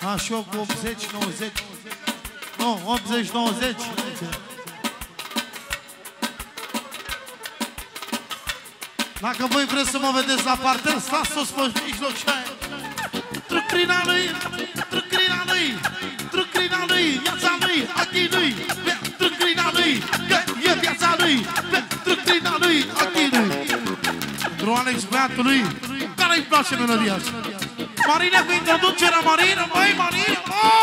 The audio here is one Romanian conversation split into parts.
Așa, 80, 90. Nu, 80, 90. Dacă voi vreți să mă vedeți la parter, stați sus pe mijloc și aia. Trucrina lui, trucrina lui, trucrina lui, viața lui, ochii lui, trucrina lui, că e viața lui, trucrina lui, ochii lui. Pentru Alex, băiatul lui, care îi place melodia asta? Marina cu introducerea, Marina, băi, Marina,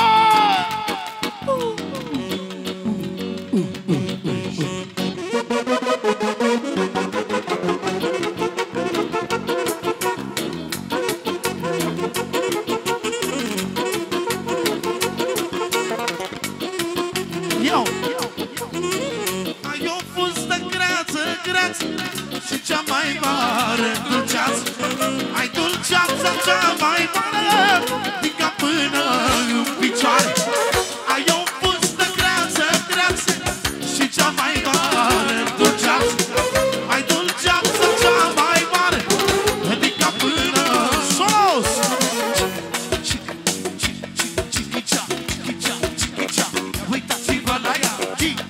și cea mai mare dulceață. Ai dulceața cea mai mare din cap până în picioare. Ai o fustă greață, greață și cea mai mare dulceață. Ai dulceața cea mai mare din cap până sus. Chichicea, chichicea, chichicea, uitați-vă la ea.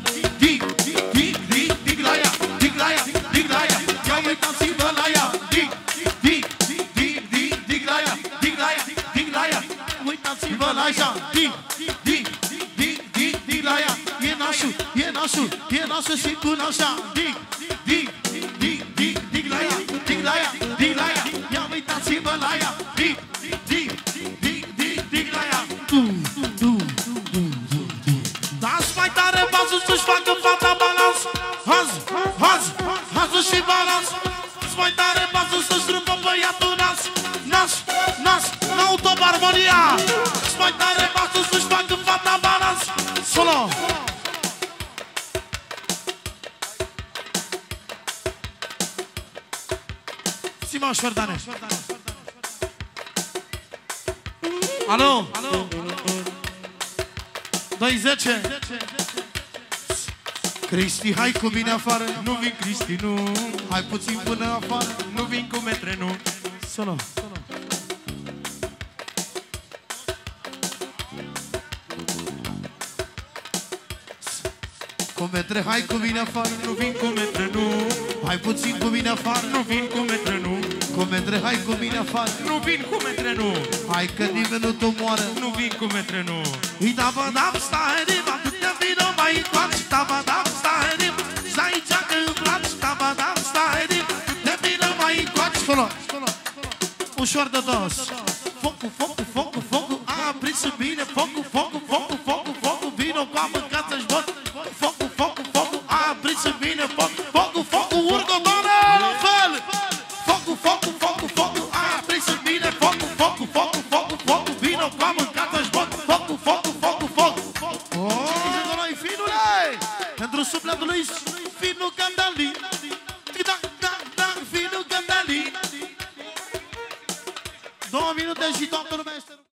E nașul și până așa. Dig la ea, dig la ea, dig la ea. Ia uitați-vă la ea. Dig la ea. Dați mai tare bazul să-și facă fata balans. Hazul și balans. Dați mai tare bazul să-și râmpă băiatul nas, n-autobarmonia. Dați mai tare bazul să-și facă fata balans. Solo. Simon Șordane. Alo? 2-10. Cristi, hai cu mine afară. Nu vin, Cristi, nu. Hai puțin până afară. Nu vin cu metre, nu. Solo. Cu metre, hai cu mine afară. Nu vin cu metre, nu. Hai puțin cu mine afară. Nu vin cu metre, nu. Cu metre, hai cu mine afară. Nu vin cu metre, nu. Hai că nimeni nu te omoară. Nu vin cu metre, nu. Îi dam stai rima, te vină mai încoace. Dam stai rima, stai aici că îmi place. Dam stai rima, te vină mai încoace. Solo. Ușor de dos. Focul, a aprins în mine. Focul, vino cu a mâncat să-și bot. Focul, a aprins în mine. Focul, urcă doamne, la fel. Focul, a aprins în mine. Focul, vino cu a mâncat să-și bot. Focul. Oh, noi finule, pentru sufletul lui finul Gandali. Finul Gandali. 2 minute și toată lumea